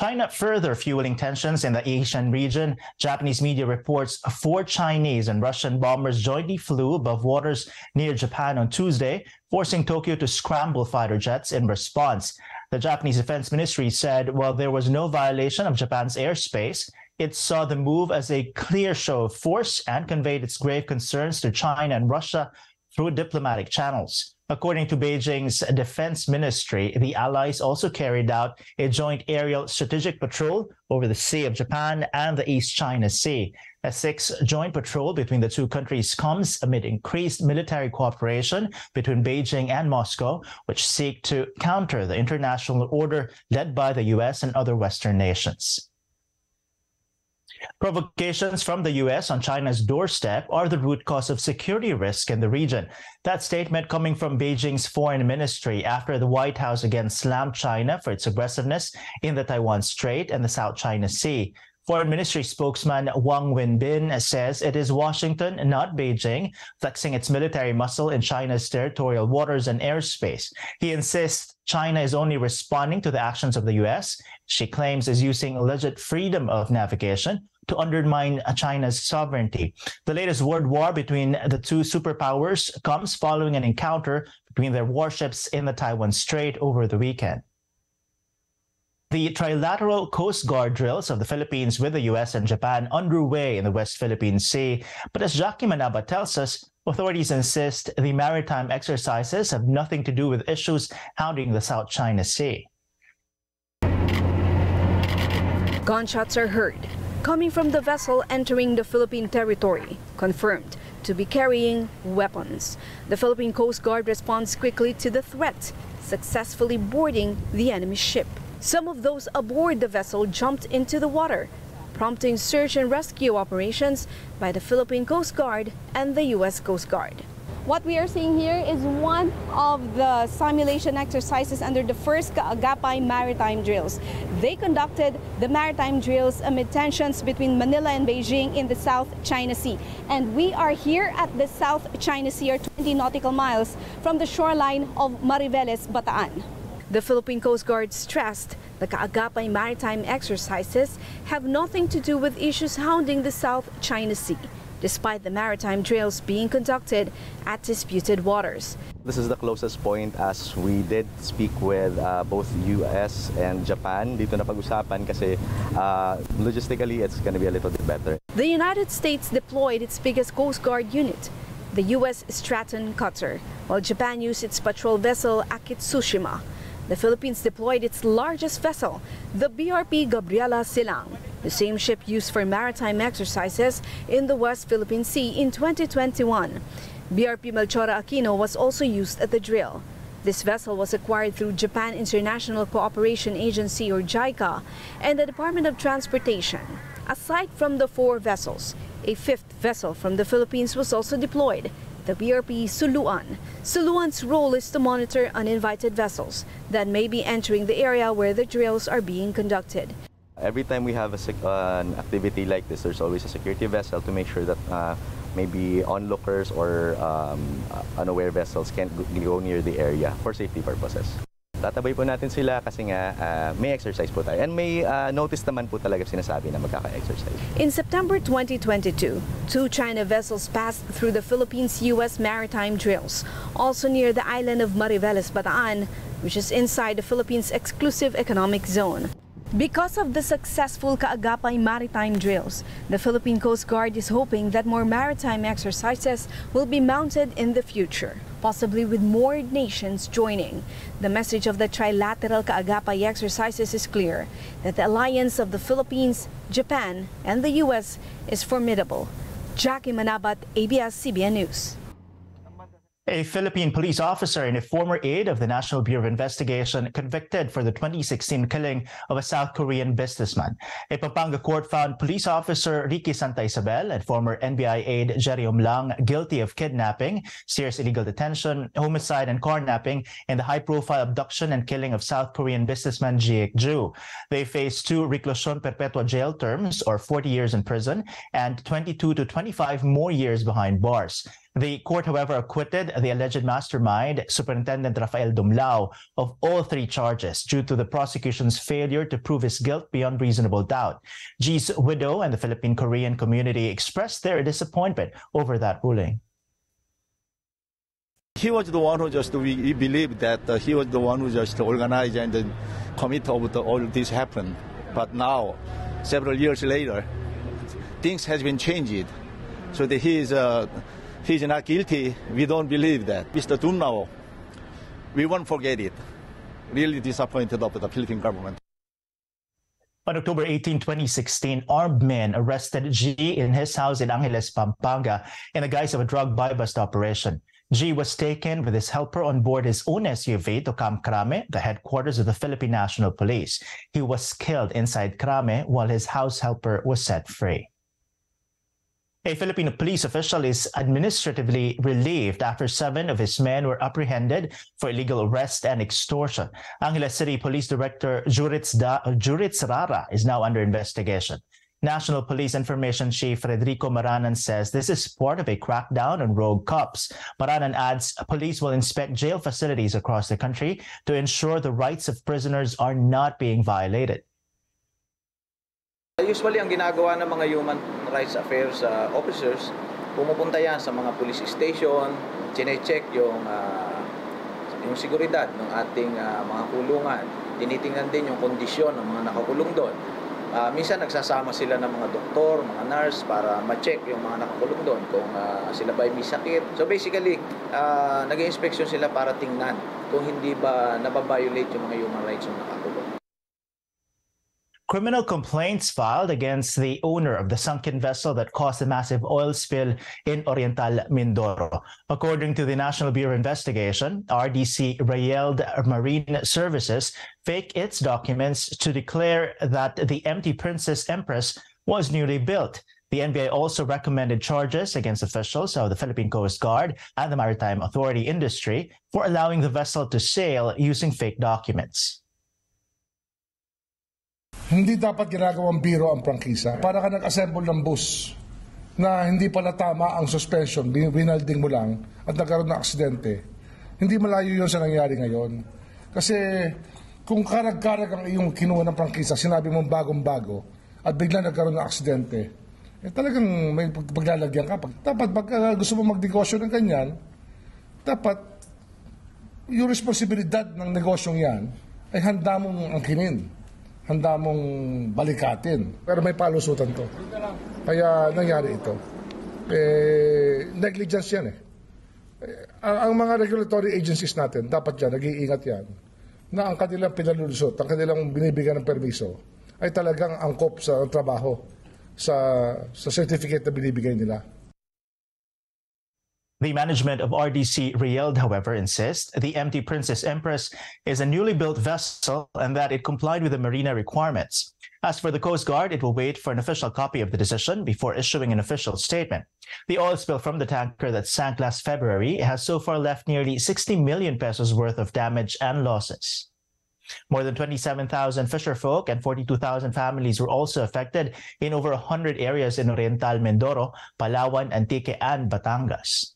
China further fueling tensions in the Asian region. Japanese media reports 4 Chinese and Russian bombers jointly flew above waters near Japan on Tuesday, forcing Tokyo to scramble fighter jets in response. The Japanese Defense Ministry said while there was no violation of Japan's airspace, it saw the move as a clear show of force and conveyed its grave concerns to China and Russia through diplomatic channels. According to Beijing's defense ministry, the allies also carried out a joint aerial strategic patrol over the Sea of Japan and the East China Sea. A 6th joint patrol between the two countries comes amid increased military cooperation between Beijing and Moscow, which seek to counter the international order led by the U.S. and other Western nations. Provocations from the U.S. on China's doorstep are the root cause of security risk in the region. That statement coming from Beijing's foreign ministry after the White House again slammed China for its aggressiveness in the Taiwan Strait and the South China Sea. Foreign Ministry spokesman Wang Wenbin says it is Washington, not Beijing, flexing its military muscle in China's territorial waters and airspace. He insists China is only responding to the actions of the U.S. she claims is using alleged freedom of navigation to undermine China's sovereignty. The latest world war between the two superpowers comes following an encounter between their warships in the Taiwan Strait over the weekend. The trilateral Coast Guard drills of the Philippines with the U.S. and Japan underway in the West Philippine Sea. But as Jackie Manaba tells us, authorities insist the maritime exercises have nothing to do with issues hounding the South China Sea. Gunshots are heard coming from the vessel entering the Philippine territory, confirmed to be carrying weapons. The Philippine Coast Guard responds quickly to the threat, successfully boarding the enemy ship. Some of those aboard the vessel jumped into the water, prompting search and rescue operations by the Philippine Coast Guard and the U.S. Coast Guard. What we are seeing here is one of the simulation exercises under the first Kaagapay maritime drills. They conducted the maritime drills amid tensions between Manila and Beijing in the South China Sea. And we are here at the South China Sea, or 20 nautical miles from the shoreline of Mariveles, Bataan. The Philippine Coast Guard stressed the Kaagapay maritime exercises have nothing to do with issues hounding the South China Sea, despite the maritime drills being conducted at disputed waters. This is the closest point, as we did speak with both US and Japan. Dito na pag-usapan kasi logistically it's going to be a little bit better. The United States deployed its biggest Coast Guard unit, the U.S. Stratton Cutter, while Japan used its patrol vessel Akitsushima. The Philippines deployed its largest vessel, the BRP Gabriela Silang, the same ship used for maritime exercises in the West Philippine Sea in 2021. BRP Melchora Aquino was also used at the drill. This vessel was acquired through Japan International Cooperation Agency, or JICA, and the Department of Transportation. Aside from the 4 vessels, a 5th vessel from the Philippines was also deployed, the BRP Suluan. Suluan's role is to monitor uninvited vessels that may be entering the area where the drills are being conducted. Every time we have an activity like this, there's always a security vessel to make sure that maybe onlookers or unaware vessels can't go near the area for safety purposes. Tatabay po natin sila kasi nga may exercise po tayo. And may notice naman po talaga sinasabi na magkaka-exercise. In September 2022, 2 China vessels passed through the Philippines-U.S. maritime drills, also near the island of Mariveles, Bataan, which is inside the Philippines' exclusive economic zone. Because of the successful Kaagapay maritime drills, the Philippine Coast Guard is hoping that more maritime exercises will be mounted in the future, possibly with more nations joining. The message of the trilateral Kaagapay exercises is clear, that the alliance of the Philippines, Japan, and the U.S. is formidable. Jackie Manabat, ABS-CBN News. A Philippine police officer and a former aide of the National Bureau of Investigation convicted for the 2016 killing of a South Korean businessman. A Pampanga court found police officer Ricky Santa Isabel and former NBI aide Jerry Omlang guilty of kidnapping, serious illegal detention, homicide, and carnapping in the high-profile abduction and killing of South Korean businessman Jiek Ju. They face 2 reclusion perpetua jail terms, or 40 years in prison, and 22 to 25 more years behind bars. The court, however, acquitted the alleged mastermind, Superintendent Rafael Dumlao, of all 3 charges due to the prosecution's failure to prove his guilt beyond reasonable doubt. G's widow and the Philippine-Korean community expressed their disappointment over that ruling. He was the one who we believe that he was the one who just organized and the commit of all this happened. But now, several years later, things has been changed. So that he's not guilty. We don't believe that. Mr. Dumlao, we won't forget it. Really disappointed of the Philippine government. On October 18, 2016, armed men arrested G in his house in Angeles, Pampanga in the guise of a drug buy-bust operation. G was taken with his helper on board his own SUV to Camp Crame, the headquarters of the Philippine National Police. He was killed inside Crame while his house helper was set free. A Filipino police official is administratively relieved after 7 of his men were apprehended for illegal arrest and extortion. Angeles City Police Director Juritz Rara is now under investigation. National Police Information Chief Frederico Maranan says this is part of a crackdown on rogue cops. Maranan adds police will inspect jail facilities across the country to ensure the rights of prisoners are not being violated. Usually, ang ginagawa ng mga human rights affairs officers, pumupunta yan sa mga police station, chine-check yung seguridad ng ating mga kulungan. Tinitingnan din yung kondisyon ng mga nakakulong doon. Minsan nagsasama sila ng mga doktor, mga nurse para ma-check yung mga nakakulong doon kung sila ba may sakit. So basically, nag-i-inspection sila para tingnan kung hindi ba nababiolate yung mga human rights ng nakakulong. Criminal complaints filed against the owner of the sunken vessel that caused a massive oil spill in Oriental Mindoro. According to the National Bureau of Investigation, RDC Rayeld Marine Services faked its documents to declare that the MT Princess Empress was newly built. The NBI also recommended charges against officials of the Philippine Coast Guard and the Maritime Authority industry for allowing the vessel to sail using fake documents. Hindi dapat ginagawang biro ang prangkisa. Para ka nag-assemble ng bus na hindi pala tama ang suspension, binalding mo lang at nagkaroon ng aksidente. Hindi malayo yun sa nangyari ngayon. Kasi kung karag-karag ang iyong kinuha ng prangkisa, sinabi mong bagong-bago at bigla nagkaroon ng aksidente, talagang may paglalagyan ka. Dapat pag gusto mo magnegosyo ng ganyan, dapat yung responsibilidad ng negosyong yan ay handa mong angkinin. Handa mong balikatin. Pero may palusutan to. Kaya nangyari ito. Negligence yan eh. Ang mga regulatory agencies natin, dapat yan, nag-iingat yan, na ang kanilang pinalulusot, ang kanilang binibigyan ng permiso, ay talagang angkop sa trabaho, sa certificate na binibigay nila. The management of RDC Rayeld, however, insists the MT Princess Empress is a newly built vessel and that it complied with the marina requirements. As for the Coast Guard, it will wait for an official copy of the decision before issuing an official statement. The oil spill from the tanker that sank last February has so far left nearly 60 million pesos worth of damage and losses. More than 27,000 fisherfolk and 42,000 families were also affected in over 100 areas in Oriental Mindoro, Palawan, Antique, and Batangas.